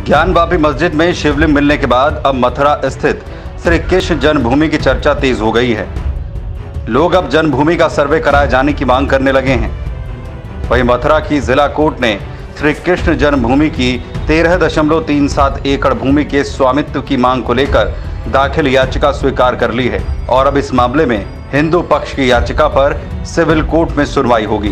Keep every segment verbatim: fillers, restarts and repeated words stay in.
ज्ञानवापी मस्जिद में शिवलिंग मिलने के बाद अब मथुरा स्थित श्री कृष्ण जन्मभूमि की चर्चा तेज हो गई है। लोग अब जन्मभूमि का सर्वे कराए जाने की मांग करने लगे हैं। वहीं मथुरा की जिला कोर्ट ने श्री कृष्ण जन्मभूमि की तेरह दशमलव तीन सात एकड़ भूमि के स्वामित्व की मांग को लेकर दाखिल याचिका स्वीकार कर ली है और अब इस मामले में हिंदू पक्ष की याचिका पर सिविल कोर्ट में सुनवाई होगी।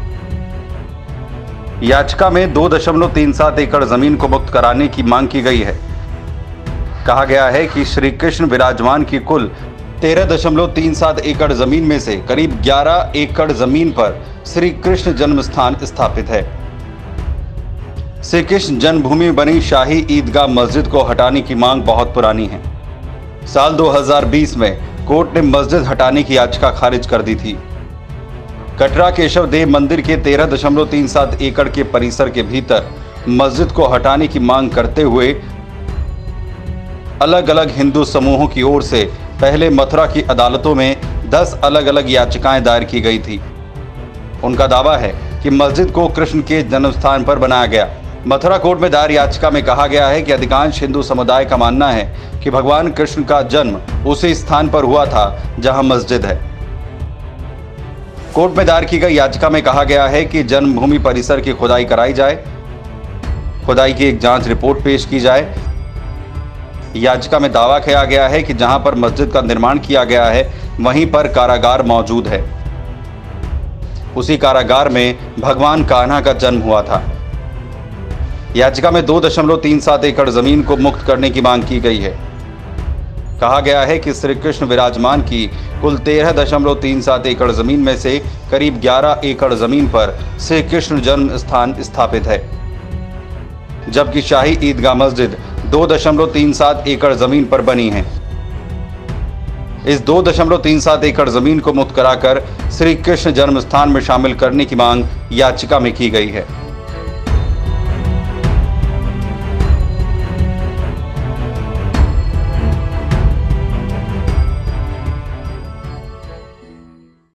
याचिका में दो दशमलव तीन सात एकड़ जमीन को मुक्त कराने की मांग की गई है। कहा गया है कि श्री कृष्ण विराजमान की कुल तेरह दशमलव तीन सात एकड़ जमीन में से करीब ग्यारह एकड़ जमीन पर श्री कृष्ण जन्म स्थान स्थापित है। श्री कृष्ण जन्मभूमि बनी शाही ईदगाह मस्जिद को हटाने की मांग बहुत पुरानी है। साल दो हज़ार बीस में कोर्ट ने मस्जिद हटाने की याचिका खारिज कर दी थी। कटरा केशव देव मंदिर के तेरह दशमलव तीन सात एकड़ के परिसर के भीतर मस्जिद को हटाने की मांग करते हुए अलग अलग हिंदू समूहों की ओर से पहले मथुरा की अदालतों में दस अलग अलग याचिकाएं दायर की गई थी। उनका दावा है कि मस्जिद को कृष्ण के जन्म स्थान पर बनाया गया। मथुरा कोर्ट में दायर याचिका में कहा गया है कि अधिकांश हिंदू समुदाय का मानना है कि भगवान कृष्ण का जन्म उसी स्थान पर हुआ था जहां मस्जिद है। कोर्ट में दायर की गई याचिका में कहा गया है कि जन्मभूमि परिसर की खुदाई कराई जाए, खुदाई की एक जांच रिपोर्ट पेश की जाए। याचिका में दावा किया गया है कि जहां पर मस्जिद का निर्माण किया गया है वहीं पर कारागार मौजूद है। उसी कारागार में भगवान कान्हा का जन्म हुआ था। याचिका में दो दशमलव तीन सात एकड़ जमीन को मुक्त करने की मांग की गई है। कहा गया है कि श्री कृष्ण विराजमान की कुल तेरह दशमलव तीन सात एकड़ जमीन में से करीब ग्यारह एकड़ जमीन पर श्री कृष्ण जन्म स्थान स्थापित है, जबकि शाही ईदगाह मस्जिद दो दशमलव तीन सात एकड़ जमीन पर बनी है। इस दो दशमलव तीन सात एकड़ जमीन को मुक्त कराकर श्री कृष्ण जन्म स्थान में शामिल करने की मांग याचिका में की गई है।